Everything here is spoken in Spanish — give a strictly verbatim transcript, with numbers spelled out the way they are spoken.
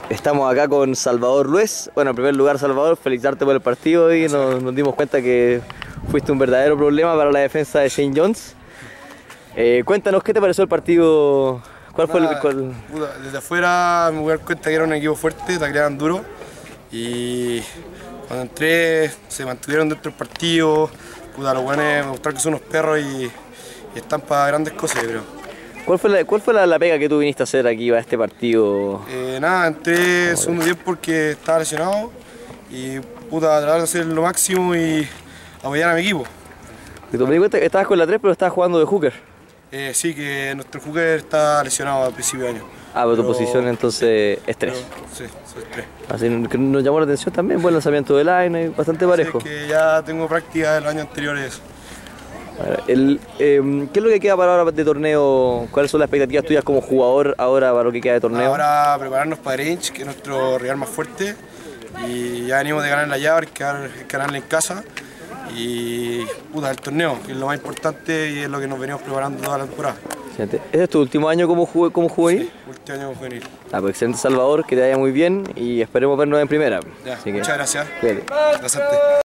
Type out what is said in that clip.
Estamos acá con Salvador Luez. Bueno, en primer lugar, Salvador, felicitarte por el partido y nos, nos dimos cuenta que fuiste un verdadero problema para la defensa de Saint John's. Eh, cuéntanos, ¿qué te pareció el partido? ¿Cuál fue Nada, el...? Cuál... puta, desde afuera me voy a dar cuenta que era un equipo fuerte, tacleaban duro y cuando entré se mantuvieron dentro del partido. Puta, los buenos me mostraron que son unos perros y, y están para grandes cosas, yo creo. ¿Cuál fue, la, ¿Cuál fue la, la pega que tú viniste a hacer aquí a este partido? Eh, nada, entré segundo tiempo porque estaba lesionado y puta, tratar de hacer lo máximo y apoyar a mi equipo. Me di cuenta que estabas con la tres, pero estabas jugando de hooker. Eh, sí, que nuestro hooker está lesionado al principio de año. Ah, pero, pero tu posición entonces es tres. Sí, soy tres. Así que nos llamó la atención también, buen lanzamiento de line, bastante parejo. Sí, es que ya tengo práctica de los años anteriores. El, eh, ¿Qué es lo que queda para ahora de torneo? ¿Cuáles son las expectativas tuyas como jugador ahora para lo que queda de torneo? Ahora prepararnos para Grange, que es nuestro rival más fuerte. Y ya venimos de ganar la llave, hay que ganar- hay que ganarle en casa. Y puta, el torneo, que es lo más importante y es lo que nos venimos preparando toda la temporada. ¿Este es tu último año como, juve, como juvenil? Sí, último año como juvenil. Ah, pues excelente, Salvador, que te vaya muy bien y esperemos vernos en primera. Ya, Así que, muchas gracias. cuídate. Gracias a ti.